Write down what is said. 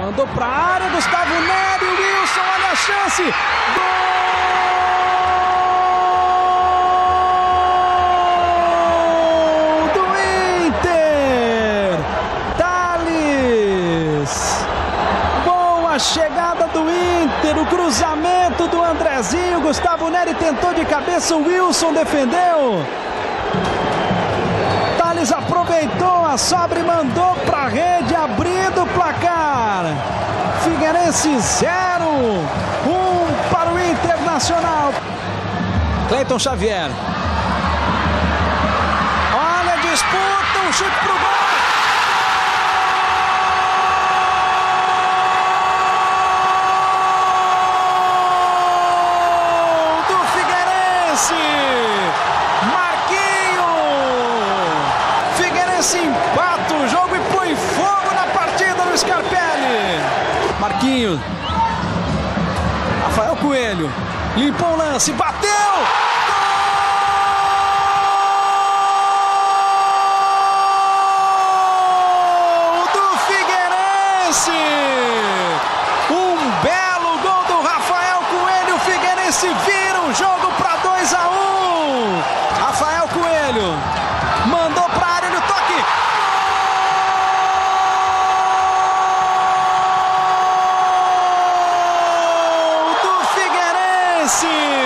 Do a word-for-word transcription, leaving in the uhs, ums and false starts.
Mandou para a área, Gustavo Neri, Wilson, olha a chance. Gol do Inter. Thales. Boa chegada do Inter, o cruzamento do Andrezinho, Gustavo Neri tentou de cabeça, o Wilson defendeu. Thales aproveitou a sobra e mandou para a rede, abrindo o placar. Figueirense zero, um para o Internacional. Cleiton Xavier. Olha a disputa, um chute pro gol. Do Figueirense. Figueirense empata o jogo e põe fogo na partida no Scarpelli. Marquinhos. Rafael Coelho. Limpou o lance, bateu! Gol do Figueirense! Um belo gol do Rafael Coelho. O Figueirense vira o jogo para dois a um. Rafael Coelho mandou para a área no toque. Gol do Figueirense!